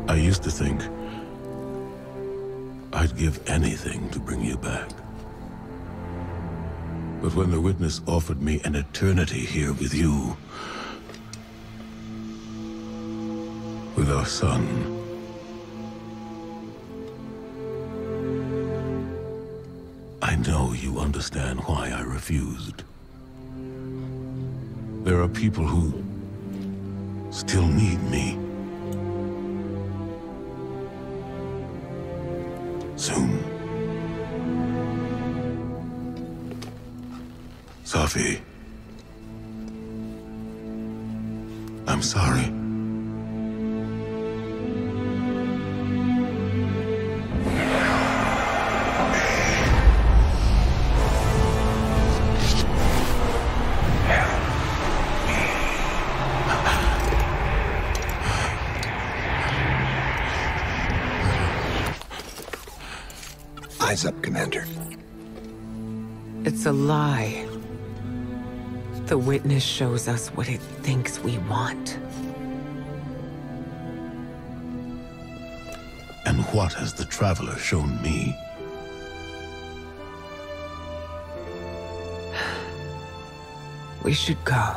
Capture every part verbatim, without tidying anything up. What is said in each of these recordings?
I used to think I'd give anything to bring you back. But when the witness offered me an eternity here with you, with our son, I know you understand why I refused. There are people who still need me. Soon. Safi. I'm sorry. Eyes up, Commander. It's a lie. The witness shows us what it thinks we want. And what has the Traveler shown me? We should go.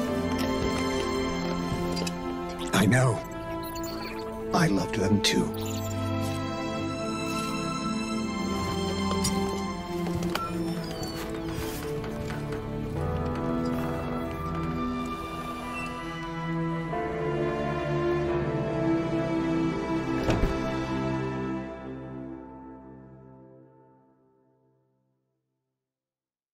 I know. I loved them too.